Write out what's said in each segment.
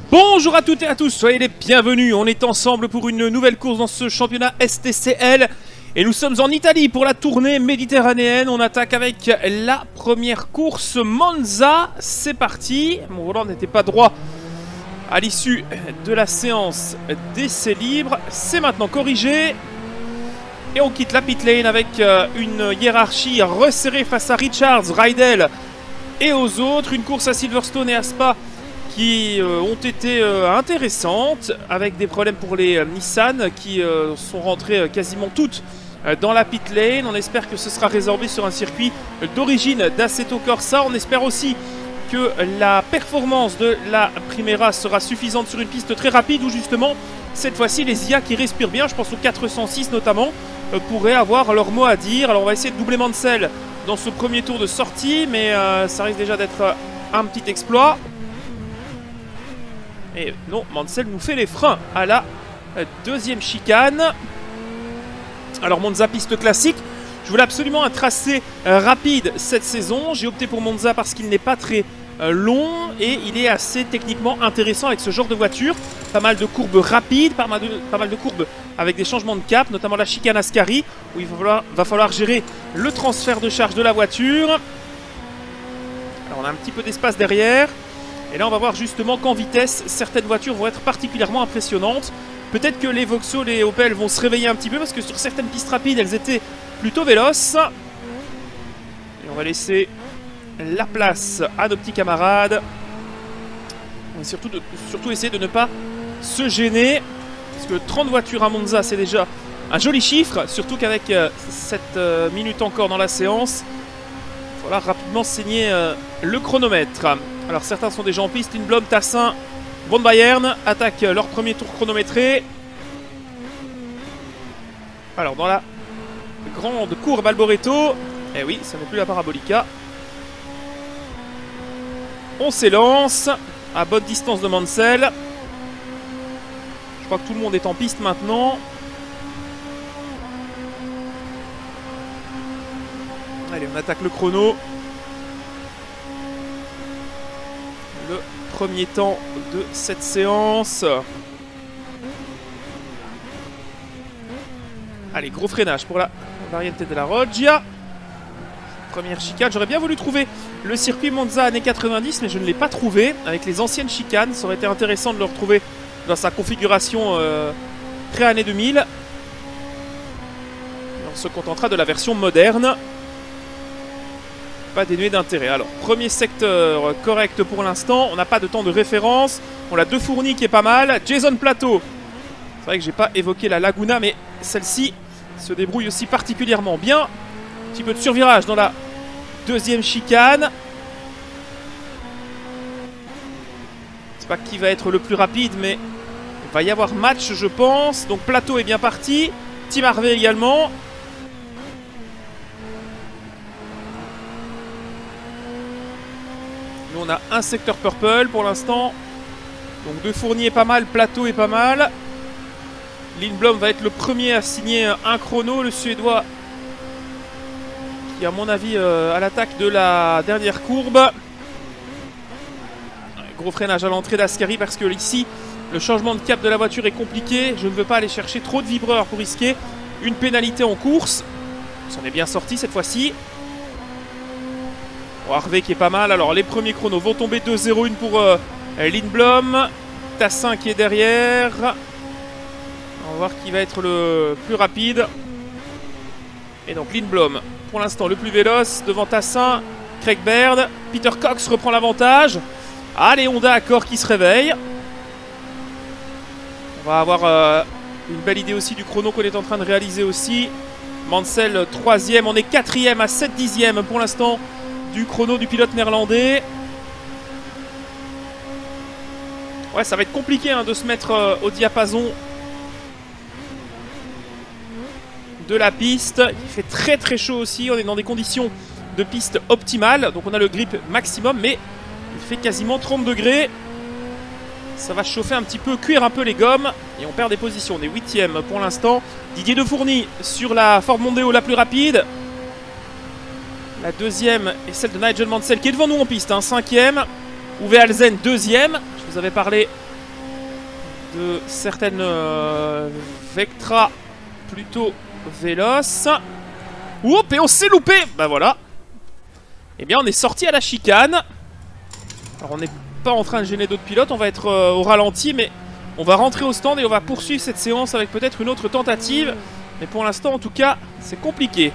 Bonjour à toutes et à tous, soyez les bienvenus. On est ensemble pour une nouvelle course dans ce championnat STCL. Et nous sommes en Italie pour la tournée méditerranéenne. On attaque avec la première course Monza. C'est parti. Mon volant n'était pas droit à l'issue de la séance d'essai libre. C'est maintenant corrigé. Et on quitte la pit lane avec une hiérarchie resserrée face à Richards, Rydell et aux autres. Une course à Silverstone et à Spa qui ont été intéressantes, avec des problèmes pour les Nissan qui sont rentrées quasiment toutes dans la pit lane. On espère que ce sera résorbé sur un circuit d'origine d'Assetto Corsa. On espère aussi que la performance de la Primera sera suffisante sur une piste très rapide où justement cette fois-ci les IA qui respirent bien, je pense au 406 notamment, pourraient avoir leur mot à dire. Alors on va essayer de doubler Mansell dans ce premier tour de sortie, mais ça risque déjà d'être un petit exploit. Et non, Mansell nous fait les freins à la deuxième chicane. Alors Monza, piste classique. Je voulais absolument un tracé rapide cette saison. J'ai opté pour Monza parce qu'il n'est pas très long et il est assez techniquement intéressant avec ce genre de voiture. Pas mal de courbes rapides, pas mal de courbes avec des changements de cap, notamment la chicane Ascari, où il va falloir gérer le transfert de charge de la voiture. Alors on a un petit peu d'espace derrière. Et là, on va voir justement qu'en vitesse, certaines voitures vont être particulièrement impressionnantes. Peut-être que les Vauxhall et les Opel vont se réveiller un petit peu parce que sur certaines pistes rapides, elles étaient plutôt véloces. Et on va laisser la place à nos petits camarades. Et surtout essayer de ne pas se gêner. Parce que 30 voitures à Monza, c'est déjà un joli chiffre. Surtout qu'avec 7 minutes encore dans la séance, il va falloir rapidement saigner le chronomètre. Alors certains sont déjà en piste, Lindblom, Tassin, Von Bayern attaquent leur premier tour chronométré. Alors dans la grande courbe Alboreto, eh oui, ça n'est plus la Parabolica. On s'élance à bonne distance de Mansell. Je crois que tout le monde est en piste maintenant. Allez, on attaque le chrono. Le premier temps de cette séance. Allez, gros freinage pour la Variante della Roggia. Première chicane. J'aurais bien voulu trouver le circuit Monza années 90, mais je ne l'ai pas trouvé. Avec les anciennes chicanes, ça aurait été intéressant de le retrouver dans sa configuration pré-année 2000. On se contentera de la version moderne. Pas dénué d'intérêt. Alors, premier secteur correct pour l'instant. On n'a pas de temps de référence. On a deux fournis qui est pas mal. Jason Plateau. C'est vrai que j'ai pas évoqué la Laguna, mais celle-ci se débrouille aussi particulièrement bien. Un petit peu de survirage dans la deuxième chicane. Je sais pas qui va être le plus rapide, mais il va y avoir match, je pense. Donc Plateau est bien parti. Tim Harvey également. Nous, on a un secteur purple pour l'instant. Donc deux fournis est pas mal, Plateau est pas mal. Lindblom va être le premier à signer un chrono. Le Suédois qui, à mon avis, à l'attaque de la dernière courbe. Gros freinage à l'entrée d'Ascari parce que ici, le changement de cap de la voiture est compliqué. Je ne veux pas aller chercher trop de vibreurs pour risquer une pénalité en course. On s'en est bien sorti cette fois-ci. Harvey qui est pas mal. Alors les premiers chronos vont tomber 2-0-1 pour Lindblom. Tassin qui est derrière. On va voir qui va être le plus rapide. Et donc Lindblom pour l'instant le plus véloce devant Tassin. Craig Baird. Peter Cox reprend l'avantage. Allez, Honda Accord qui se réveille. On va avoir une belle idée aussi du chrono qu'on est en train de réaliser aussi. Mansell 3e. On est 4e à 7 dixièmes pour l'instant du chrono du pilote néerlandais. Ouais, ça va être compliqué de se mettre au diapason de la piste. Il fait très très chaud aussi. On est dans des conditions de piste optimales. Donc on a le grip maximum, mais il fait quasiment 30 degrés. Ça va chauffer un petit peu, cuire un peu les gommes. Et on perd des positions. On est 8e pour l'instant. Didier Defourny sur la Ford Mondeo la plus rapide. La deuxième est celle de Nigel Mansell qui est devant nous en piste, 5e. Uwe Alzen 2e. Je vous avais parlé de certaines Vectra plutôt véloces. Oups, et on s'est loupé. Bah voilà. Eh bien, on est sorti à la chicane. Alors, on n'est pas en train de gêner d'autres pilotes. On va être au ralenti, mais on va rentrer au stand et on va poursuivre cette séance avec peut-être une autre tentative. Mais pour l'instant, en tout cas, c'est compliqué.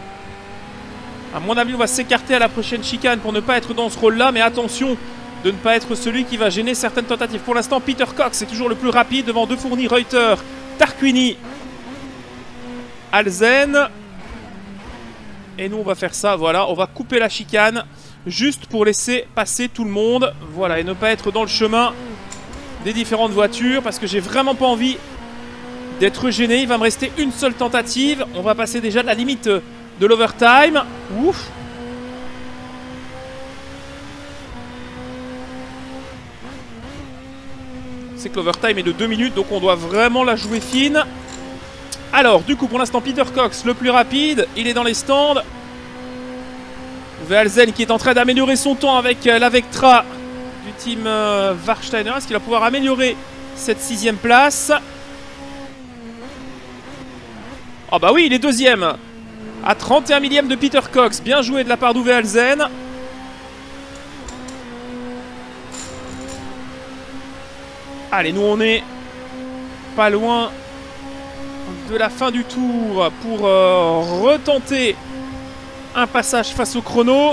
À mon avis, on va s'écarter à la prochaine chicane pour ne pas être dans ce rôle-là. Mais attention de ne pas être celui qui va gêner certaines tentatives. Pour l'instant, Peter Cox est toujours le plus rapide devant De Fourny, Reuter, Tarquini, Alzen. Et nous, on va faire ça, voilà. On va couper la chicane juste pour laisser passer tout le monde. Voilà, et ne pas être dans le chemin des différentes voitures parce que j'ai vraiment pas envie d'être gêné. Il va me rester une seule tentative. On va passer déjà de la limite de l'overtime. Ouf. C'est que l'overtime est de 2 minutes, donc on doit vraiment la jouer fine. Alors, du coup, pour l'instant, Peter Cox, le plus rapide. Il est dans les stands. Alzen qui est en train d'améliorer son temps avec la Vectra du team Warsteiner. Est-ce qu'il va pouvoir améliorer cette 6ème place? Ah bah oui, il est 2ème. À 31 millième de Peter Cox. Bien joué de la part d'Uwe Alzen. Allez, nous on est pas loin de la fin du tour pour retenter un passage face au chrono.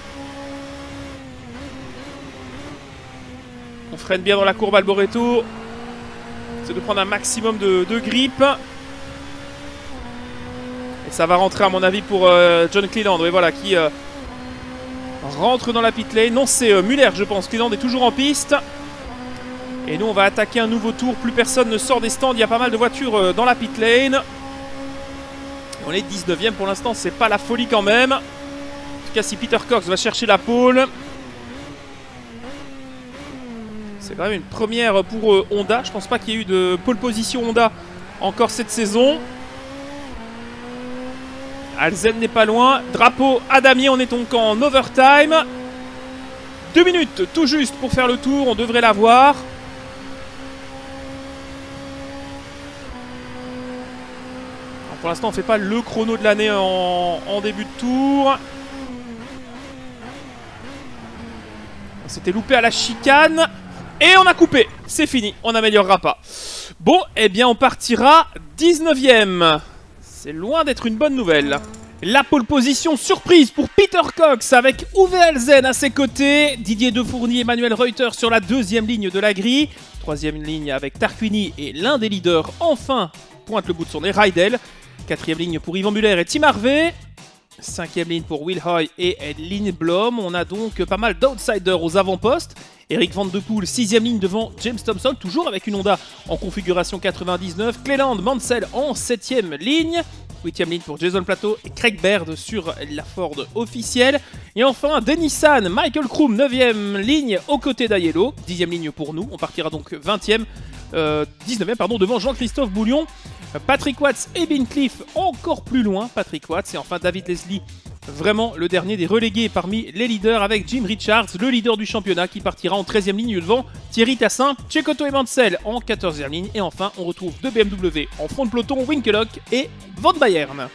On freine bien dans la courbe Alboreto. C'est de prendre un maximum de grippe. Et ça va rentrer à mon avis pour John Cleland. Et voilà, qui rentre dans la pit lane. Non, c'est Muller je pense. Cleland est toujours en piste. Et nous, on va attaquer un nouveau tour. Plus personne ne sort des stands. Il y a pas mal de voitures dans la pit lane. On est 19ème pour l'instant. C'est pas la folie quand même. En tout cas, si Peter Cox va chercher la pole. C'est quand même une première pour Honda. Je pense pas qu'il y ait eu de pole position Honda encore cette saison. Alzen n'est pas loin. Drapeau à damier. On est donc en overtime. 2 minutes tout juste pour faire le tour. On devrait l'avoir. Pour l'instant, on ne fait pas le chrono de l'année en début de tour. On s'était loupé à la chicane. Et on a coupé. C'est fini. On n'améliorera pas. Bon, eh bien, on partira 19ème. C'est loin d'être une bonne nouvelle. La pole position surprise pour Peter Cox avec Uwe Alzen à ses côtés. Didier De Fourny, Emmanuel Reuter sur la 2e ligne de la grille. 3e ligne avec Tarquini et l'un des leaders enfin pointe le bout de son nez, Rydell. 4e ligne pour Yvan Muller et Tim Harvey. 5e ligne pour Will Hoy et Lindblom. On a donc pas mal d'outsiders aux avant-postes. Eric Van de Poel, 6e ligne devant James Thompson, toujours avec une Honda en configuration 99. Cleland Mansell en 7e ligne. 8e ligne pour Jason Plato et Craig Baird sur la Ford officielle. Et enfin, Dennissan, Michael Kroom, 9e ligne aux côtés d'Aiello. 10e ligne pour nous. On partira donc 19e pardon, devant Jean-Christophe Boulion. Patrick Watts et Ben Cliff encore plus loin. Patrick Watts et enfin David Leslie, vraiment le dernier des relégués parmi les leaders avec Jim Richards, le leader du championnat qui partira en 13e ligne devant Thierry Tassin, Cecotto et Mansell en 14e ligne. Et enfin on retrouve deux BMW en front de peloton, Winkelhock et Van Bayern.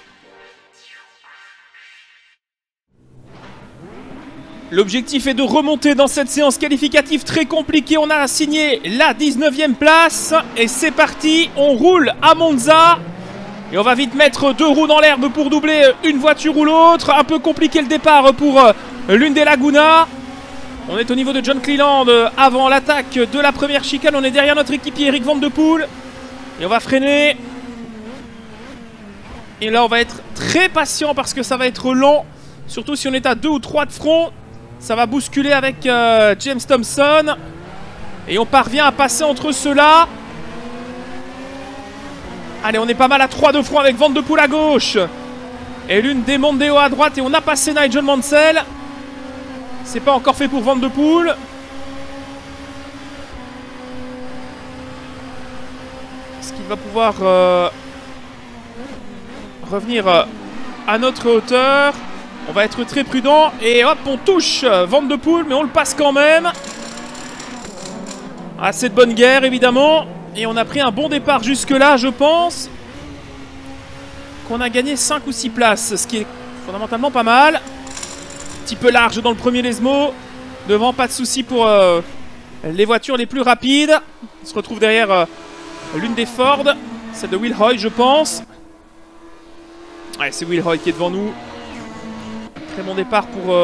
L'objectif est de remonter dans cette séance qualificative très compliquée. On a assigné la 19e place. Et c'est parti, on roule à Monza. Et on va vite mettre 2 roues dans l'herbe pour doubler une voiture ou l'autre. Un peu compliqué le départ pour l'une des Laguna. On est au niveau de John Cleland avant l'attaque de la première chicane. On est derrière notre équipier Eric Van de Poel. Et on va freiner. Et là on va être très patient parce que ça va être lent. Surtout si on est à 2 ou 3 de front. Ça va bousculer avec James Thompson. Et on parvient à passer entre ceux-là. Allez, on est pas mal à 3 de front avec Van de Poel à gauche. Et l'une des Mondeo à droite. Et on a passé Nigel Mansell. C'est pas encore fait pour Van de Poel. Est-ce qu'il va pouvoir revenir à notre hauteur? On va être très prudent. Et hop, on touche Van de Poel, mais on le passe quand même. Assez de bonne guerre, évidemment. Et on a pris un bon départ jusque-là, je pense. Qu'on a gagné 5 ou 6 places, ce qui est fondamentalement pas mal. Un petit peu large dans le premier Lesmo. Devant, pas de souci pour les voitures les plus rapides. On se retrouve derrière l'une des Ford. Celle de Will Hoy, je pense. Ouais, c'est Will Hoy qui est devant nous. Très bon départ pour...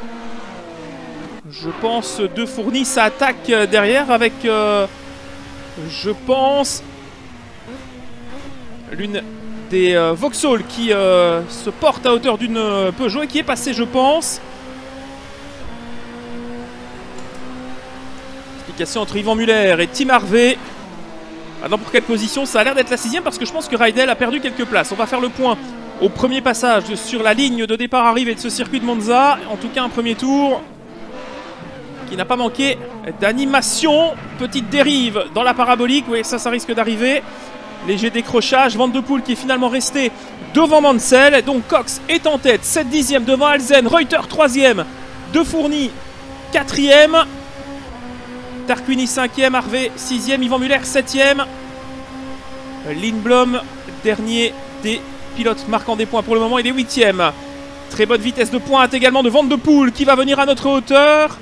je pense, De Fournis. Ça attaque derrière avec... je pense... l'une des Vauxhall qui se porte à hauteur d'une Peugeot et qui est passée, je pense. Explication entre Yvan Muller et Tim Harvey. Maintenant, pour quelle position? Ça a l'air d'être la 6ème parce que je pense que Rydell a perdu quelques places. On va faire le point au premier passage sur la ligne de départ arrivée de ce circuit de Monza. En tout cas, un premier tour qui n'a pas manqué d'animation. Petite dérive dans la parabolique. Oui, ça risque d'arriver. Léger décrochage. Van de Poel qui est finalement resté devant Mansell. Donc Cox est en tête. 7 dixièmes devant Alzen. Reuter 3ème. De Fournis 4ème. Tarquini 5ème. Harvey 6ème. Yvan Muller 7ème. Lindblom, dernier des pilotes marquant des points pour le moment. Il est 8ème. Très bonne vitesse de pointe également de Van de Poel qui va venir à notre hauteur.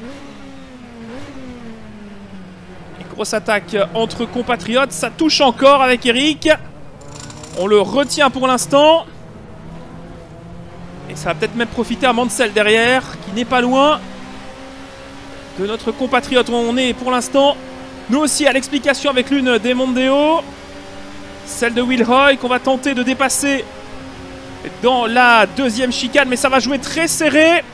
Grosse attaque entre compatriotes. Ça touche encore avec Eric. On le retient pour l'instant. Et ça va peut-être même profiter à Mansell derrière, qui n'est pas loin de notre compatriote. On est pour l'instant, nous aussi, à l'explication avec l'une des Mondeo. Celle de Will Hoy qu'on va tenter de dépasser dans la deuxième chicane. Mais ça va jouer très serré.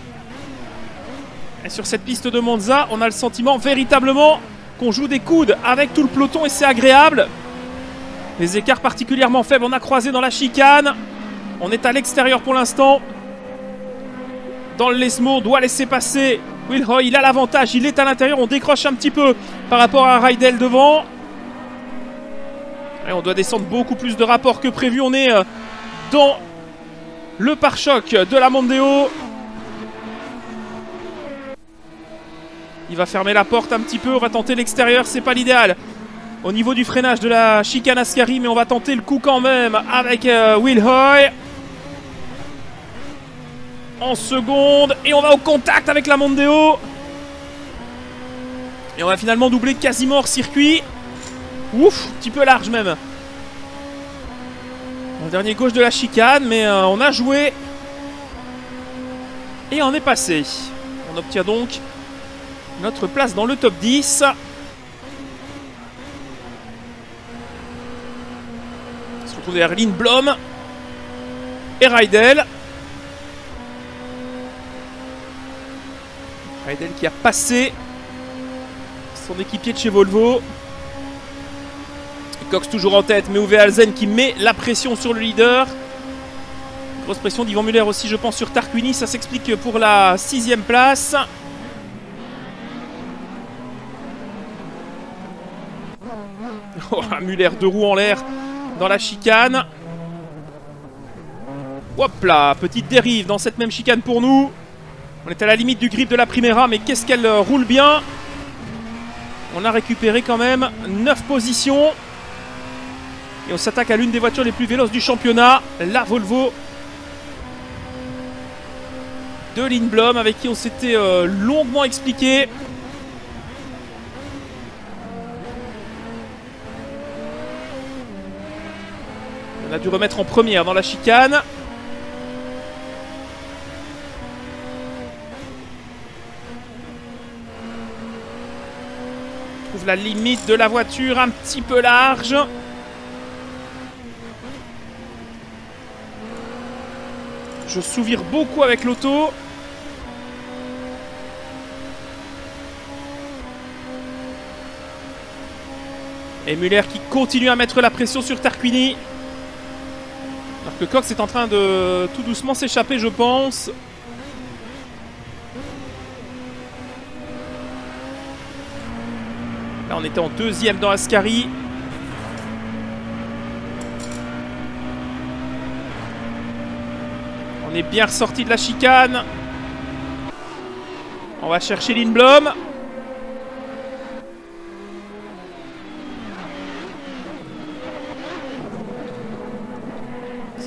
Et sur cette piste de Monza, on a le sentiment véritablement qu'on joue des coudes avec tout le peloton et c'est agréable. Les écarts particulièrement faibles. On a croisé dans la chicane. On est à l'extérieur pour l'instant. Dans le Lesmo, on doit laisser passer Will Hoy. Il a l'avantage, il est à l'intérieur. On décroche un petit peu par rapport à Rydell devant. Et on doit descendre beaucoup plus de rapport que prévu. On est dans le pare-choc de la Mondeo. Il va fermer la porte un petit peu. On va tenter l'extérieur. C'est pas l'idéal au niveau du freinage de la chicane Ascari. Mais on va tenter le coup quand même avec Will Hoy. En seconde. Et on va au contact avec la Mondeo. Et on va finalement doubler quasiment hors circuit. Ouf, un petit peu large même. Le dernier gauche de la chicane. Mais on a joué. Et on est passé. On obtient donc notre place dans le top 10. On se retrouve derrière Lindblom et Rydell. Rydell qui a passé son équipier de chez Volvo. Cox toujours en tête, mais Uwe Alzen qui met la pression sur le leader. Grosse pression d'Yvan Muller aussi, je pense, sur Tarquini. Ça s'explique pour la 6ème place. Oh, Muller, 2 roues en l'air dans la chicane. Hop là, petite dérive dans cette même chicane pour nous. On est à la limite du grip de la Primera, mais qu'est-ce qu'elle roule bien. On a récupéré quand même 9 positions. Et on s'attaque à l'une des voitures les plus véloces du championnat, la Volvo de Lindblom, avec qui on s'était longuement expliqué. On a dû remettre en première dans la chicane. On trouve la limite de la voiture un petit peu large. Je souvire beaucoup avec l'auto. Et Muller qui continue à mettre la pression sur Tarquini. Alors que Cox est en train de tout doucement s'échapper, je pense. Là, on était en 2e dans Ascari. On est bien ressorti de la chicane. On va chercher Lindblom.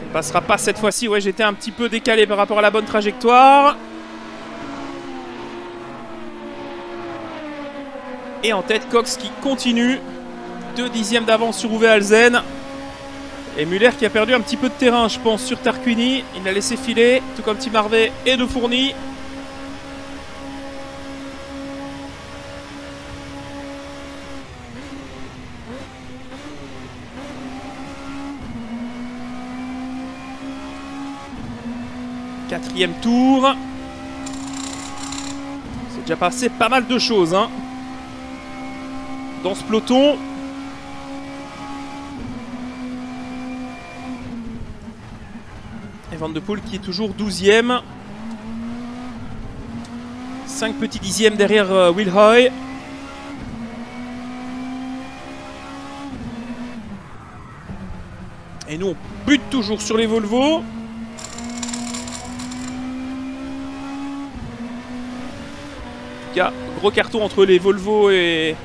Ça ne passera pas cette fois-ci. Ouais, j'étais un petit peu décalé par rapport à la bonne trajectoire. Et en tête, Cox qui continue. 2 dixièmes d'avance sur Uwe Alzen. Et Muller qui a perdu un petit peu de terrain, je pense, sur Tarquini. Il l'a laissé filer, tout comme Tim Harvey et De Fourny. Quatrième tour. C'est déjà passé pas mal de choses hein, dans ce peloton. Et Van de Poel qui est toujours 12e. 5 petits dixièmes derrière Will Hoy. Et nous on bute toujours sur les Volvo. Gros carton entre les Volvo et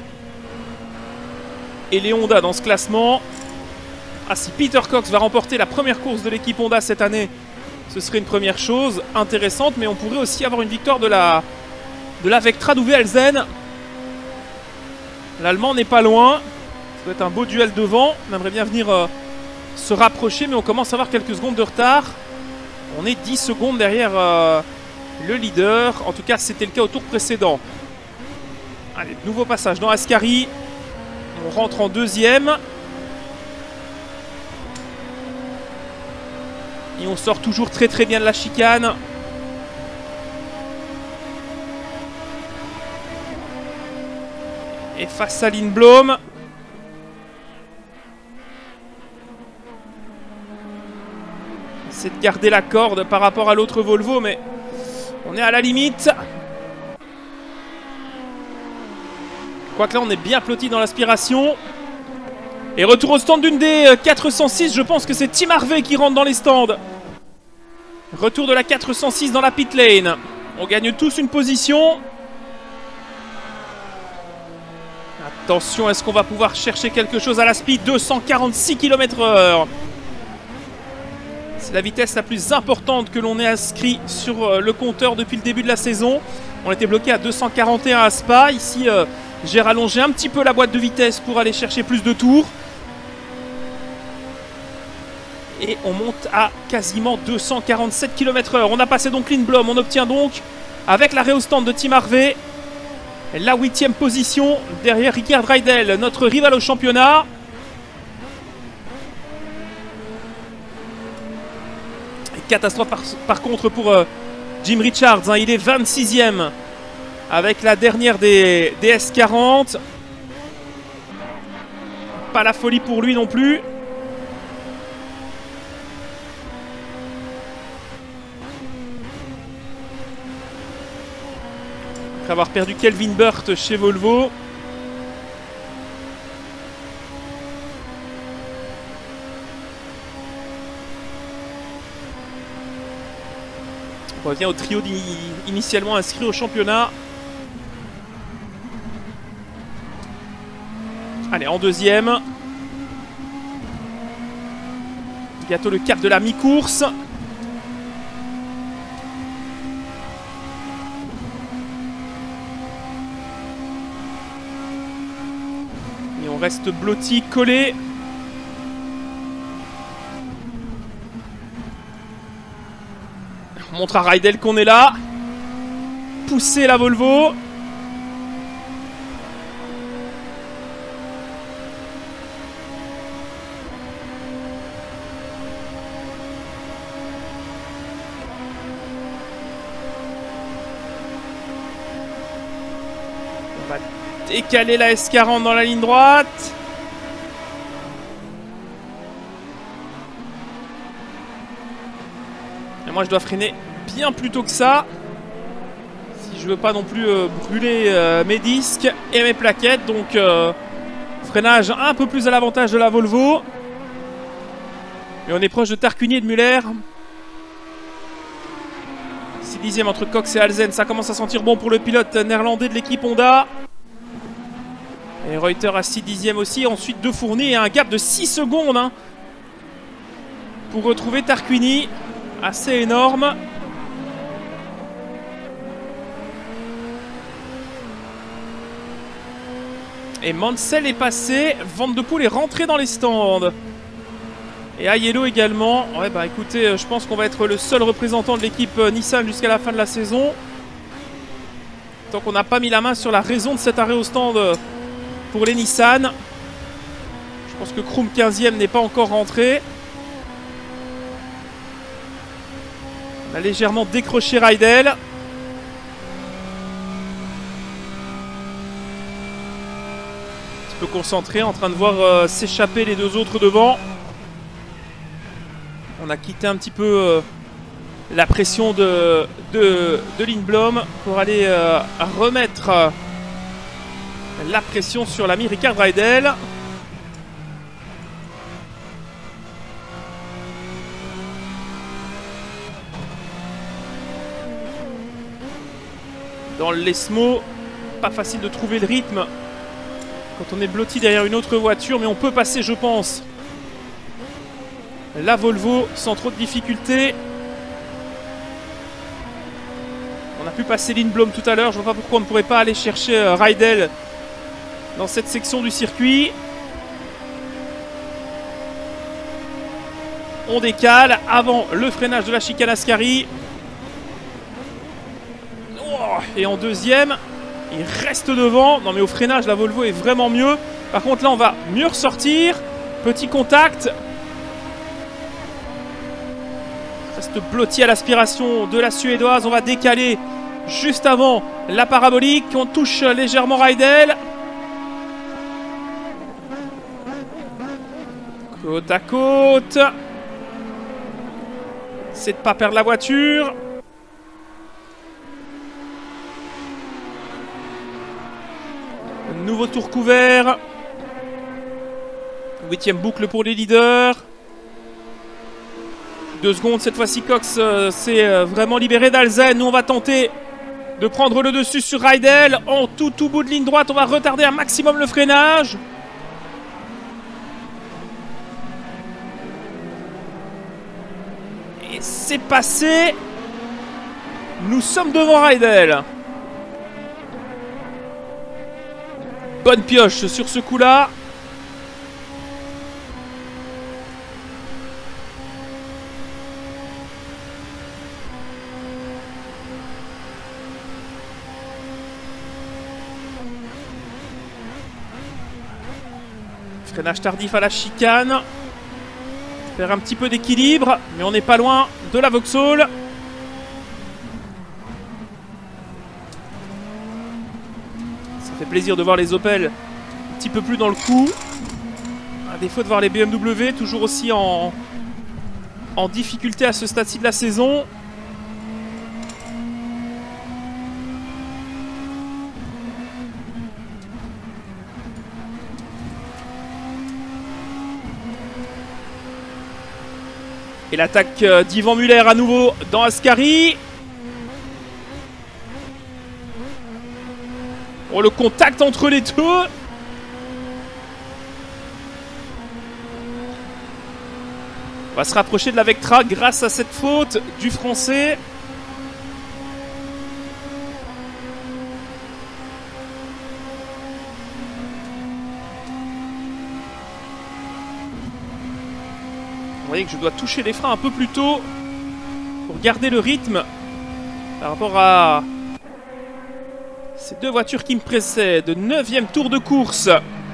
les Honda dans ce classement. Ah, si Peter Cox va remporter la première course de l'équipe Honda cette année, ce serait une première chose intéressante, mais on pourrait aussi avoir une victoire de la Vectra d'Uwe Alzen. L'Allemand n'est pas loin. Ça doit être un beau duel devant. On aimerait bien venir se rapprocher, mais on commence à avoir quelques secondes de retard. On est 10 secondes derrière le leader. En tout cas, c'était le cas au tour précédent. Allez, nouveau passage dans Ascari. On rentre en deuxième. Et on sort toujours très très bien de la chicane. Et face à Lindblom. C'est de garder la corde par rapport à l'autre Volvo, mais on est à la limite. Quoique là on est bien plotti dans l'aspiration. Et retour au stand d'une des 406, je pense que c'est Tim Harvey qui rentre dans les stands. Retour de la 406 dans la pit lane. On gagne tous une position. Attention, est-ce qu'on va pouvoir chercher quelque chose à la speed? 246 km/h. C'est la vitesse la plus importante que l'on ait inscrit sur le compteur depuis le début de la saison. On était bloqué à 241 à Spa. Ici, j'ai rallongé un petit peu la boîte de vitesse pour aller chercher plus de tours. Et on monte à quasiment 247 km/h. On a passé donc Lindblom. On obtient donc, avec l'arrêt au stand de Tim Harvey, la 8e position derrière Rickard Reidel, notre rival au championnat. Et catastrophe par contre pour Jim Richards. Hein. Il est 26e avec la dernière des S40. Pas la folie pour lui non plus. Après avoir perdu Kelvin Burt chez Volvo. On revient au trio initialement inscrit au championnat. Allez, en deuxième. Bientôt le cap de la mi-course. Et on reste blotti, collé. On montre à Reidel qu'on est là. Pousser la Volvo. On va décaler la S40 dans la ligne droite. Et moi je dois freiner bien plus tôt que ça. Si je veux pas non plus brûler mes disques et mes plaquettes. Donc freinage un peu plus à l'avantage de la Volvo. Mais on est proche de Tarquini et de Muller. 6 dixièmes entre Cox et Alzen. Ça commence à sentir bon pour le pilote néerlandais de l'équipe Honda. Et Reuter à 6 dixièmes aussi. Ensuite De Fourny et un gap de 6 secondes. Hein. pour retrouver Tarquini. Assez énorme. Et Mansell est passé. Van de Poel est rentré dans les stands. Et Aiello également. Ouais, bah écoutez, je pense qu'on va être le seul représentant de l'équipe Nissan jusqu'à la fin de la saison. Tant qu'on n'a pas mis la main sur la raison de cet arrêt au stand pour les Nissan. Je pense que Kroom 15e n'est pas encore rentré. On a légèrement décroché Rydell. Un petit peu concentré, en train de voir s'échapper les deux autres devant. On a quitté un petit peu la pression de Lindblom pour aller remettre la pression sur l'ami Rickard Rydell. Dans l'Esmo, pas facile de trouver le rythme quand on est blotti derrière une autre voiture, mais on peut passer, je pense, la Volvo sans trop de difficultés. On a pu passer Lindblom tout à l'heure. Je ne vois pas pourquoi on ne pourrait pas aller chercher Rydell dans cette section du circuit. On décale avant le freinage de la chicane Ascari. Oh, et en deuxième, il reste devant. Non mais au freinage, la Volvo est vraiment mieux. Par contre là, on va mieux ressortir. Petit contact. Reste blotti à l'aspiration de la Suédoise. On va décaler juste avant la parabolique. On touche légèrement Rydell. Côte à côte. C'est de ne pas perdre la voiture. Nouveau tour couvert. 8e boucle pour les leaders. 2 secondes, cette fois-ci Cox s'est vraiment libéré d'Alzen. Nous on va tenter de prendre le dessus sur Rydell. En tout bout de ligne droite, on va retarder un maximum le freinage. Et c'est passé. Nous sommes devant Rydell. Bonne pioche sur ce coup-là. Freinage tardif à la chicane. Faire un petit peu d'équilibre, mais on n'est pas loin de la Vauxhall. Ça fait plaisir de voir les Opel un petit peu plus dans le coup. À défaut de voir les BMW toujours aussi en difficulté à ce stade-ci de la saison. Et l'attaque d'Ivan Muller à nouveau dans Ascari. Oh, le contact entre les deux. On va se rapprocher de la Vectra grâce à cette faute du Français. Vous voyez que je dois toucher les freins un peu plus tôt pour garder le rythme par rapport à ces deux voitures qui me précèdent. 9e tour de course.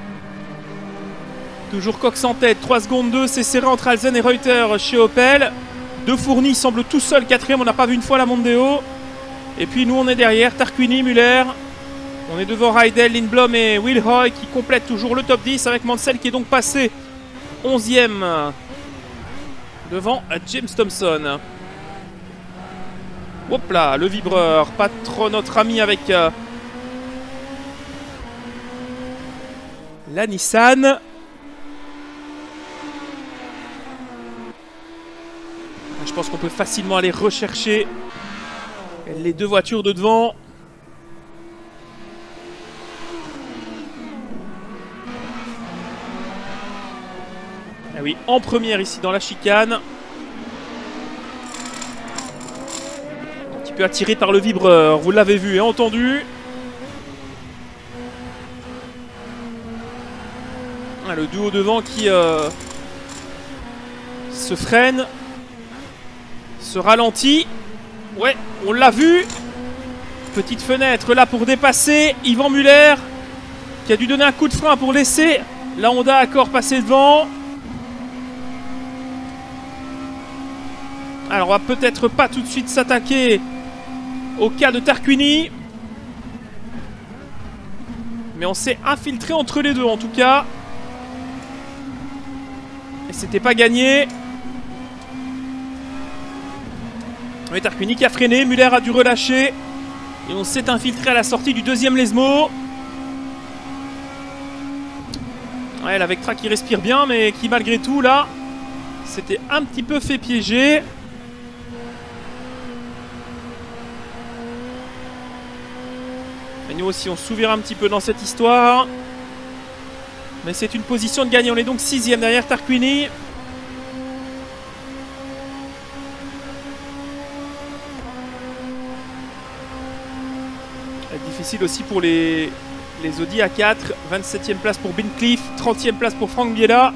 Toujours Cox en tête, 3 secondes 2, c'est serré entre Alzen et Reuter chez Opel. De Fourny semble tout seul, 4e, on n'a pas vu une fois la Mondeo. Et puis nous on est derrière, Tarquini, Muller. On est devant Rydell, Lindblom et Will Hoy qui complètent toujours le top 10 avec Mansell qui est donc passé 11e. Devant James Thompson. Hop là, le vibreur. Pas trop notre ami avec la Nissan. Je pense qu'on peut facilement aller rechercher les deux voitures de devant. Ah oui, en première ici dans la chicane. peu attiré par le vibreur, vous l'avez vu et entendu. Ah, le duo devant qui se freine, se ralentit. Ouais, on l'a vu. Petite fenêtre là pour dépasser. Yvan Muller qui a dû donner un coup de frein pour laisser la Honda Accord passer devant. Alors on va peut-être pas tout de suite s'attaquer au cas de Tarquini. Mais on s'est infiltré entre les deux en tout cas. Et c'était pas gagné. Oui, Tarquini qui a freiné. Muller a dû relâcher. Et on s'est infiltré à la sortie du deuxième Lesmo. Ouais, la Vectra qui respire bien, mais qui malgré tout, là, s'était un petit peu fait piéger. Et nous aussi, on s'ouvre un petit peu dans cette histoire. Mais c'est une position de gagner. On est donc 6e derrière Tarquini. Difficile aussi pour les Audi A4. 27e place pour Bincliffe. 30e place pour Franck Biella.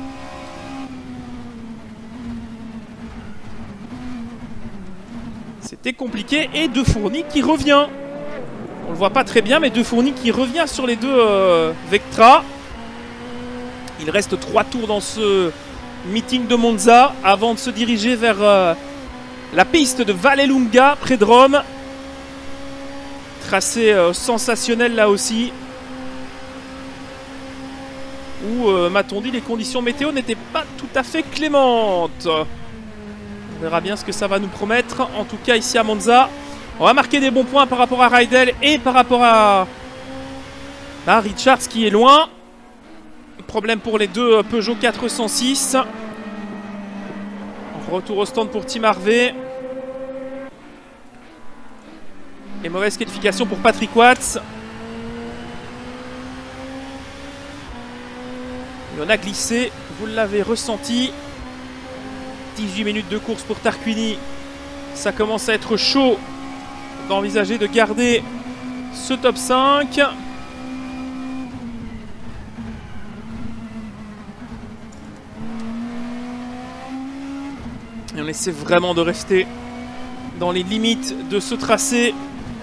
C'était compliqué. Et De Fourny qui revient. On le voit pas très bien, mais De Fourny qui revient sur les deux Vectra. Il reste 3 tours dans ce meeting de Monza avant de se diriger vers la piste de Vallelunga près de Rome. Tracé sensationnel là aussi. Où, m'a-t-on dit, les conditions météo n'étaient pas tout à fait clémentes. On verra bien ce que ça va nous promettre. En tout cas, ici à Monza, on va marquer des bons points par rapport à Rydell et par rapport à Richards qui est loin. Problème pour les deux Peugeot 406. Retour au stand pour Tim Harvey. Et mauvaise qualification pour Patrick Watts. Il en a glissé, vous l'avez ressenti. 18 minutes de course pour Tarquini. Ça commence à être chaud d'envisager de garder ce top 5. Et on essaie vraiment de rester dans les limites de ce tracé.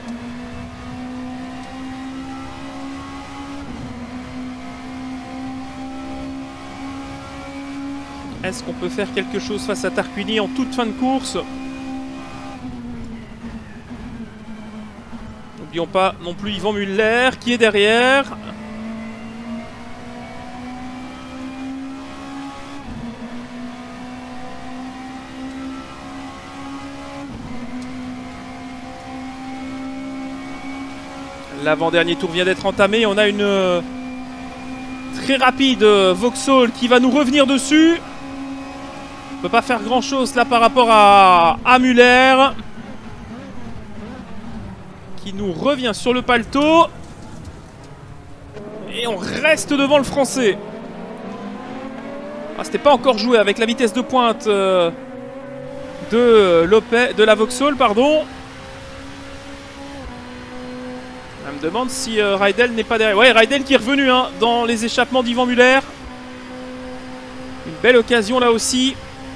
Est-ce qu'on peut faire quelque chose face à Tarquini en toute fin de course? N'oublions pas non plus Yvan Muller qui est derrière. L'avant-dernier tour vient d'être entamé. On a une très rapide Vauxhall qui va nous revenir dessus. On ne peut pas faire grand chose là par rapport à Muller qui nous revient sur le paletot. Et on reste devant le français. Ah, c'était pas encore joué avec la vitesse de pointe de la Vauxhall, pardon. On me demande si Rydell n'est pas derrière. Ouais, Rydell qui est revenu hein, dans les échappements d'Yvan Muller. Une belle occasion là aussi.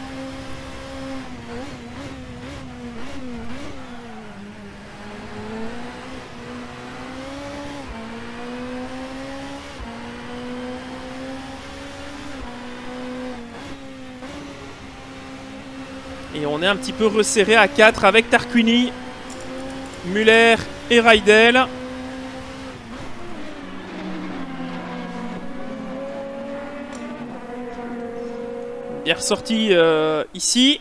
Et on est un petit peu resserré à 4 avec Tarquini, Muller et Rydell. Bien ressorti ici.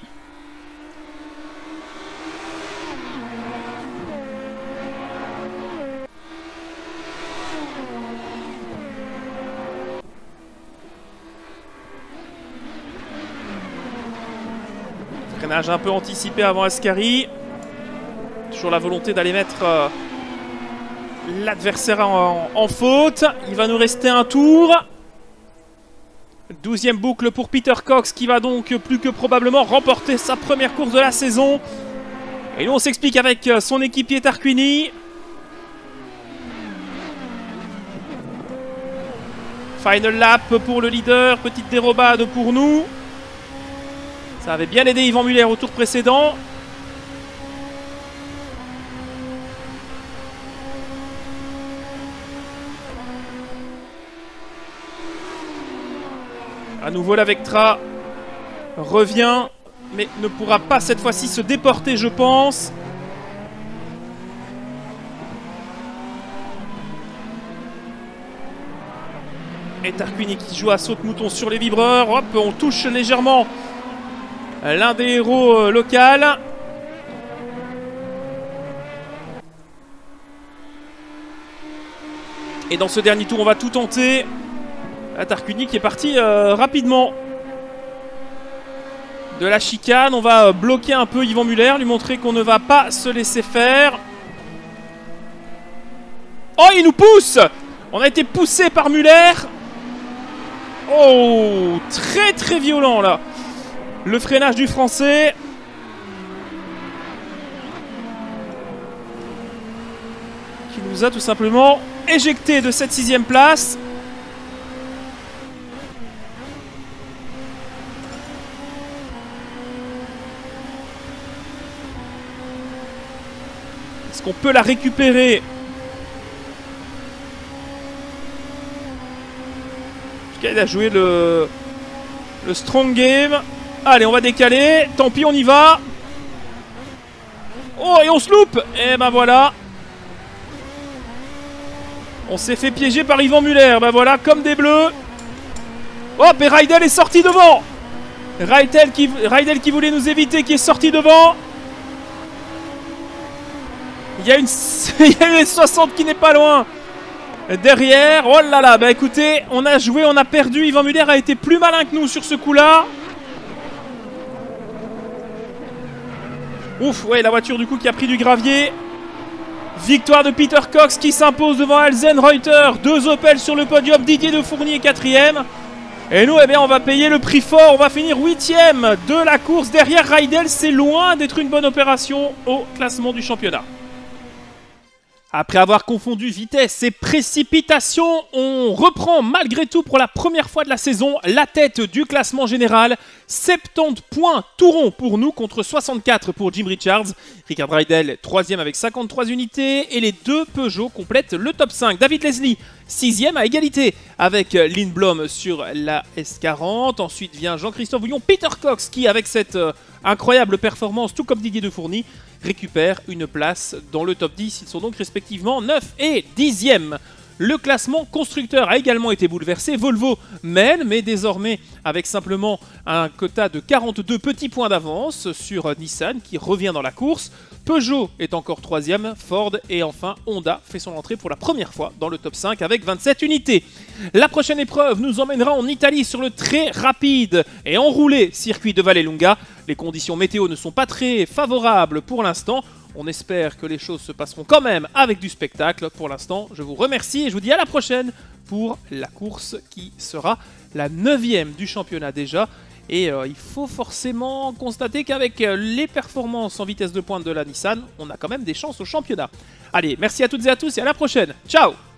Freinage un peu anticipé avant Ascari. Toujours la volonté d'aller mettre l'adversaire en faute. Il va nous rester un tour. 12e boucle pour Peter Cox qui va donc plus que probablement remporter sa première course de la saison. Et nous on s'explique avec son équipier Tarquini. Final lap pour le leader, petite dérobade pour nous. Ça avait bien aidé Yvan Muller au tour précédent. À nouveau la Vectra revient, mais ne pourra pas cette fois-ci se déporter, je pense. Et Tarquini qui joue à saute-mouton sur les vibreurs. Hop, on touche légèrement l'un des héros locaux. Et dans ce dernier tour, on va tout tenter. Tarquini qui est parti rapidement de la chicane. On va bloquer un peu Yvan Muller, lui montrer qu'on ne va pas se laisser faire. Oh, il nous pousse! On a été poussé par Muller. Oh, très très violent là. Le freinage du Français. Qui nous a tout simplement éjecté de cette 6e place. Est-ce qu'on peut la récupérer? En tout cas, il a joué le strong game. Allez, on va décaler. Tant pis, on y va. Oh, et on se loupe. Et ben voilà. On s'est fait piéger par Yvan Muller. Ben voilà, comme des bleus. Hop, et Rydell est sorti devant. Rydell qui voulait nous éviter, qui est sorti devant. Il y a une S60 qui n'est pas loin. Derrière. Oh là là, bah écoutez, on a joué, on a perdu. Yvan Muller a été plus malin que nous sur ce coup-là. Ouf, ouais, la voiture du coup qui a pris du gravier. Victoire de Peter Cox qui s'impose devant Alzen Reuter. 2 Opel sur le podium. Didier de Fourny est 4e. Et nous, eh bien, on va payer le prix fort. On va finir 8e de la course. Derrière Rydell, c'est loin d'être une bonne opération au classement du championnat. Après avoir confondu vitesse et précipitation, on reprend malgré tout pour la première fois de la saison la tête du classement général. 70 points tout rond pour nous contre 64 pour Jim Richards. Richard Rydell 3e avec 53 unités et les 2 Peugeot complètent le top 5. David Leslie 6e à égalité avec Lindblom sur la S40. Ensuite vient Jean-Christophe Houillon, Peter Cox qui avec cette incroyable performance, tout comme Didier de Fourny, récupère une place dans le top 10. Ils sont donc respectivement 9 et 10e. Le classement constructeur a également été bouleversé. Volvo mène, mais désormais avec simplement un quota de 42 petits points d'avance sur Nissan qui revient dans la course. Peugeot est encore 3e, Ford et enfin Honda fait son entrée pour la première fois dans le top 5 avec 27 unités. La prochaine épreuve nous emmènera en Italie sur le très rapide et enroulé circuit de Vallelunga. Les conditions météo ne sont pas très favorables pour l'instant. On espère que les choses se passeront quand même avec du spectacle. Pour l'instant, je vous remercie et je vous dis à la prochaine pour la course qui sera la 9e du championnat déjà. Et il faut forcément constater qu'avec les performances en vitesse de pointe de la Nissan, on a quand même des chances au championnat. Allez, merci à toutes et à tous et à la prochaine. Ciao!